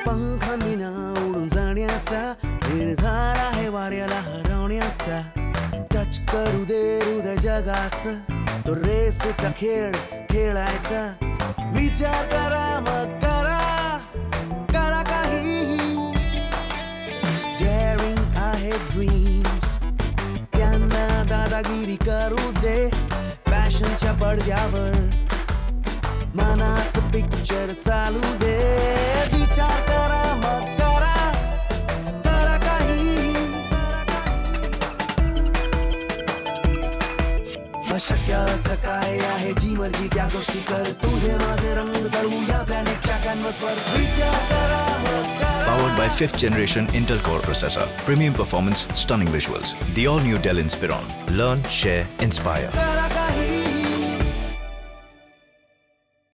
पंखांनी ना उडून जाण्याचा निर्धार आहे वाऱ्याला हरवण्याचा. टच करू दे हृदय जगाचा, तो रेसचा खेळ खेळायचा. विचार करा मग करा, करा काहीही. डेअरिंग आहे ड्रीम्स, त्यांना दादागिरी करू दे. पॅशनच्या पडद्यावर मनाचं पिक्चर चालू दे. विचार करा मग करा, करा काही. अशक्य असं काय आहे, जी मर्जी त्या गोष्टी कर. तुझे माझे रंग जळू या प्लॅनेटच्या कॅनव्हासवर. विचार करा मग करा. Powered by 5th generation Intel Core processor, premium performance, stunning visuals. The all new Dell Inspiron. Learn, share, inspire.